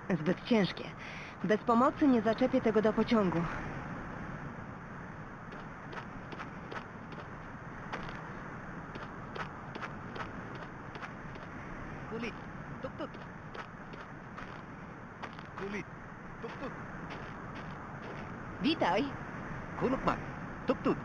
Zbyt ciężkie. Bez pomocy nie zaczepię tego do pociągu. Kulit, tuk-tuk. Kulit, tuk-tuk. Witaj. Kunukmak, tuk-tuk.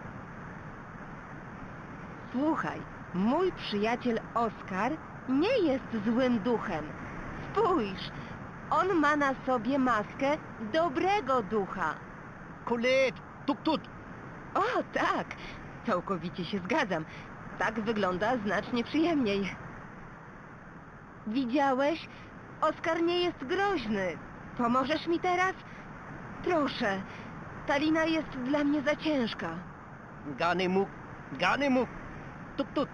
Słuchaj, mój przyjaciel Oskar nie jest złym duchem. Spójrz, on ma na sobie maskę dobrego ducha. Kulit, tuk-tuk. O, tak, całkowicie się zgadzam. Tak wygląda znacznie przyjemniej. Widziałeś? Oskar nie jest groźny. Pomożesz mi teraz? Proszę, ta lina jest dla mnie za ciężka. Ganimuk, ganimuk, tuk-tuk.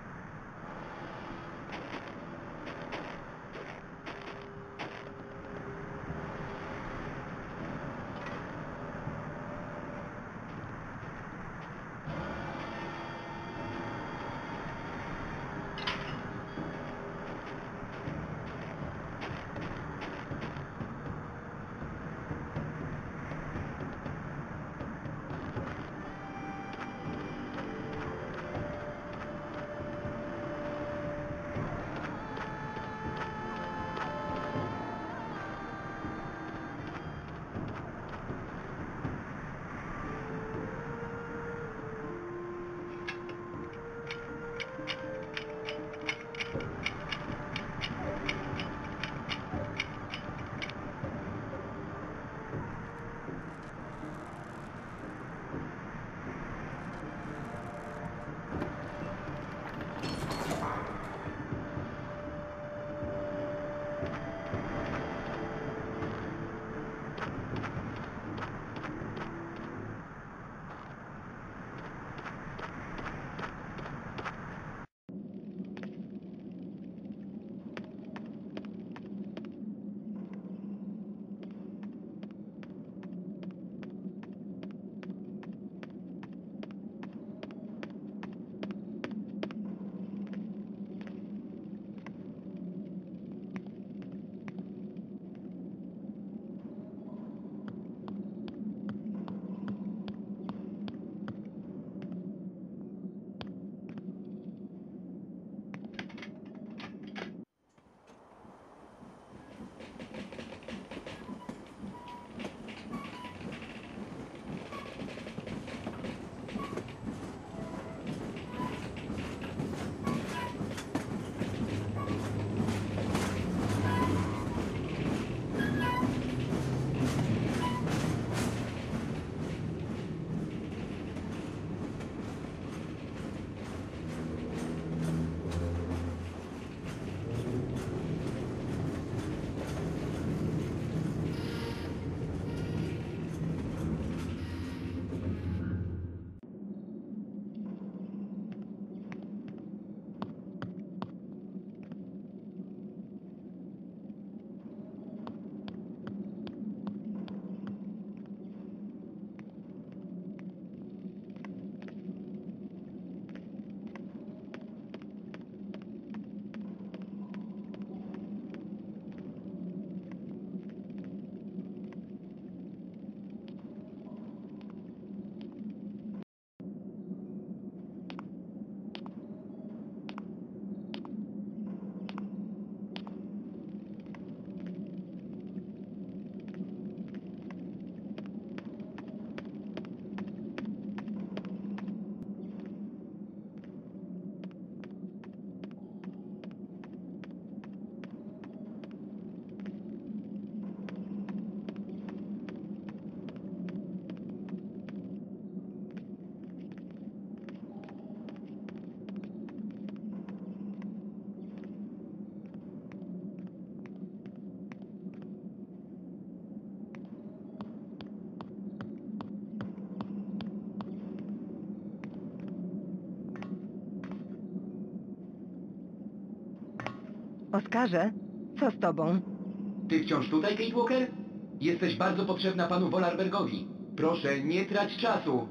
Oskarze, co z tobą? Ty wciąż tutaj, Kate Walker? Jesteś bardzo potrzebna panu Wolarbergowi. Proszę, nie trać czasu.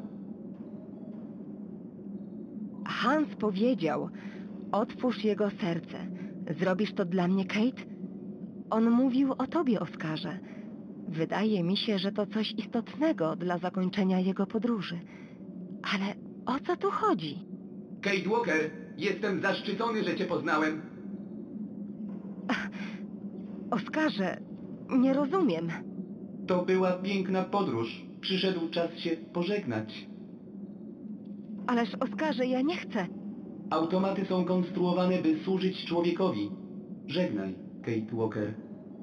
Hans powiedział, otwórz jego serce. Zrobisz to dla mnie, Kate? On mówił o tobie, Oskarze. Wydaje mi się, że to coś istotnego dla zakończenia jego podróży. Ale o co tu chodzi? Kate Walker, jestem zaszczycony, że cię poznałem. Oskarze, nie rozumiem. To była piękna podróż. Przyszedł czas się pożegnać. Ależ, Oskarze, ja nie chcę. Automaty są konstruowane, by służyć człowiekowi. Żegnaj, Kate Walker.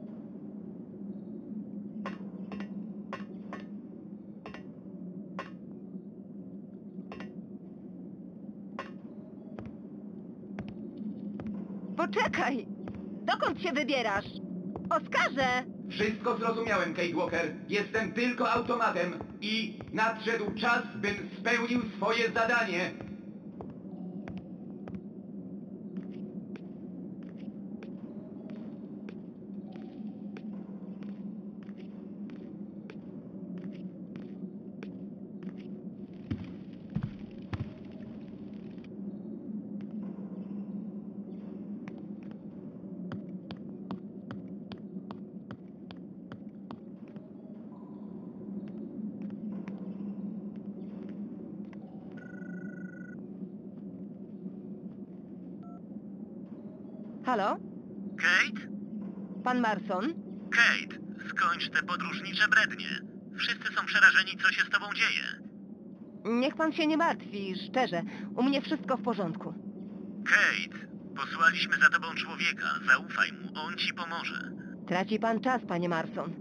Poczekaj! Dokąd się wybierasz? Oskarze! Wszystko zrozumiałem, Kate Walker. Jestem tylko automatem i nadszedł czas, bym spełnił swoje zadanie. Halo? Kate? Pan Marson? Kate, skończ te podróżnicze brednie. Wszyscy są przerażeni, co się z tobą dzieje. Niech pan się nie martwi, szczerze. U mnie wszystko w porządku. Kate, posłaliśmy za tobą człowieka. Zaufaj mu, on ci pomoże. Traci pan czas, panie Marson.